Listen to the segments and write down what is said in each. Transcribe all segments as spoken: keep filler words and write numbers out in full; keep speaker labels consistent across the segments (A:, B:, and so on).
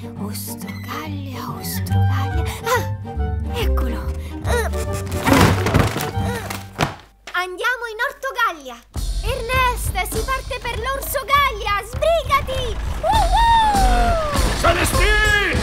A: Ostrogaglia, Ostrogaglia. Ah, eccolo. Uh, uh, uh. Andiamo in Ortogaglia. Ernest, si parte per l'Orsogaglia. Sbrigati. Uh-huh!
B: Celestine!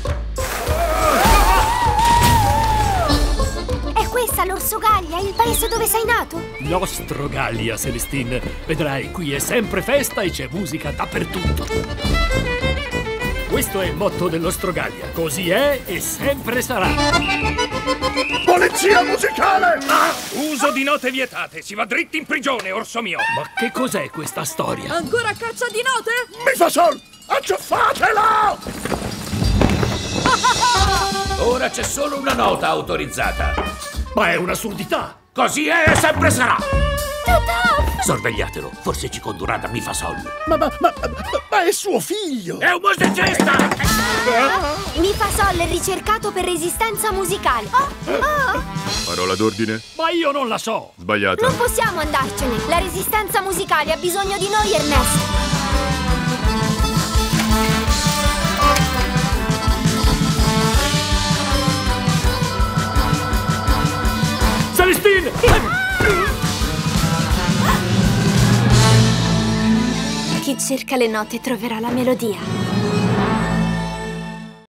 A: È questa l'Orsogaglia, il paese dove sei nato?
B: L'Ostrogaglia, Celestine. Vedrai, qui è sempre festa e c'è musica dappertutto. Questo è il motto dell'Ostrogaglia. Così è e sempre sarà.
C: Polizia musicale!
B: Ah! Uso di note vietate. Si va dritti in prigione, orso mio. Ma che cos'è questa storia?
D: Ancora caccia di note?
C: Mi fa sol! Acciuffatelo!
E: Ora c'è solo una nota autorizzata.
B: Ma è un'assurdità.
E: Così è e sempre sarà.
A: Totò!
E: Sorvegliatelo, forse ci condurrà da Mi Fa Sol.
C: Ma, ma, ma, ma è suo figlio!
E: È un musicista!
A: Mi Fa Sol è ricercato per resistenza musicale. Oh, oh.
F: Parola d'ordine?
B: Ma io non la so.
F: Sbagliata.
A: Non possiamo andarcene. La resistenza musicale ha bisogno di noi, Ernest.
B: Celestine!
A: Chi cerca le note troverà la melodia.